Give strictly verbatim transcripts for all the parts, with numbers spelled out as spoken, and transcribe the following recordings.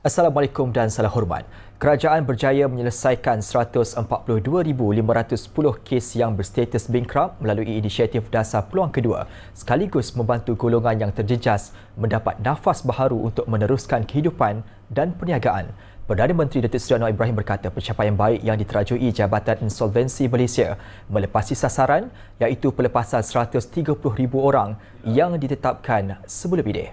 Assalamualaikum dan salam hormat. Kerajaan berjaya menyelesaikan seratus empat puluh dua ribu lima ratus sepuluh kes yang berstatus bankrupt melalui inisiatif Dasar Peluang Kedua, sekaligus membantu golongan yang terjejas mendapat nafas baharu untuk meneruskan kehidupan dan perniagaan. Perdana Menteri Datuk Seri Anwar Ibrahim berkata pencapaian baik yang diterajui Jabatan Insolvensi Malaysia melepasi sasaran iaitu pelepasan seratus tiga puluh ribu orang yang ditetapkan sebelum ini.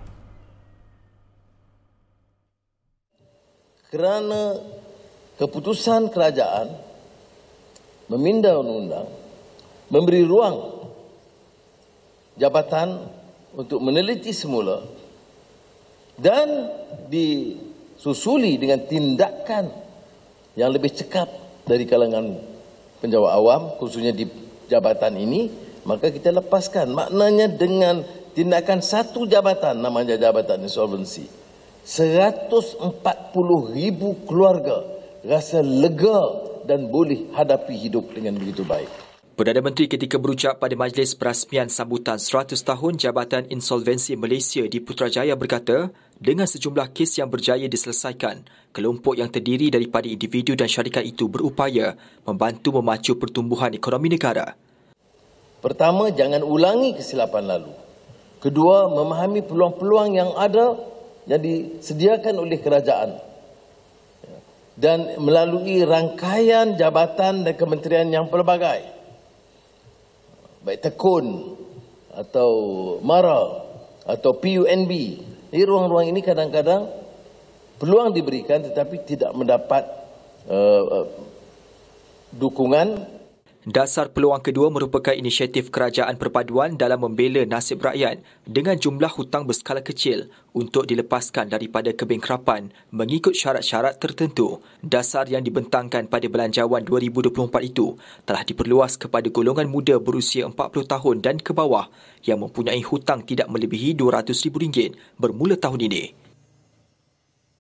Kerana keputusan kerajaan meminda undang-undang memberi ruang jabatan untuk meneliti semula dan disusuli dengan tindakan yang lebih cekap dari kalangan penjawat awam, khususnya di jabatan ini, maka kita lepaskan. Maknanya dengan tindakan satu jabatan, namanya Jabatan Insolvensi, seratus empat puluh ribu keluarga rasa lega dan boleh hadapi hidup dengan begitu baik. Perdana Menteri ketika berucap pada majlis perasmian sambutan seratus tahun Jabatan Insolvensi Malaysia di Putrajaya berkata, dengan sejumlah kes yang berjaya diselesaikan, kelompok yang terdiri daripada individu dan syarikat itu berupaya membantu memacu pertumbuhan ekonomi negara. Pertama, jangan ulangi kesilapan lalu. Kedua, memahami peluang-peluang yang ada yang disediakan oleh kerajaan dan melalui rangkaian jabatan dan kementerian yang pelbagai, baik tekun atau MARA atau P U N B. Di ruang-ruang ini kadang-kadang peluang diberikan tetapi tidak mendapat uh, uh, dukungan. Dasar Peluang Kedua merupakan inisiatif kerajaan perpaduan dalam membela nasib rakyat dengan jumlah hutang berskala kecil untuk dilepaskan daripada kebangkrapan mengikut syarat-syarat tertentu. Dasar yang dibentangkan pada Belanjawan dua ribu dua puluh empat itu telah diperluas kepada golongan muda berusia empat puluh tahun dan ke bawah yang mempunyai hutang tidak melebihi dua ratus ribu ringgit bermula tahun ini.